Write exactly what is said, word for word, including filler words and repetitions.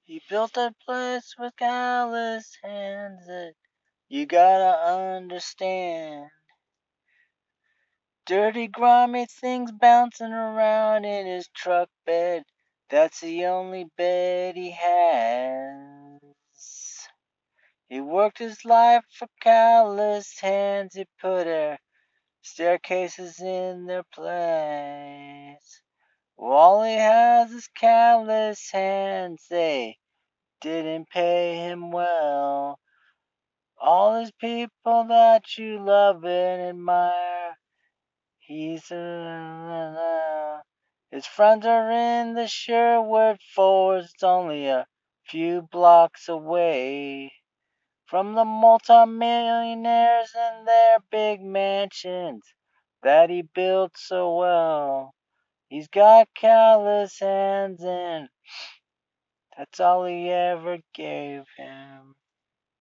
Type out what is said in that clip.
He built a place with callous hands that you gotta understand. Dirty, grimy things bouncing around in his truck bed. That's the only bed he has. He worked his life for calloused hands. He put her staircases in their place. Well, all he has is calloused hands. They didn't pay him well. All these people that you love and admire, he's a, his friends are in the Sherwood Forest, only a few blocks away from the multimillionaires and their big mansions that he built so well. He's got callous hands and that's all he ever gave him.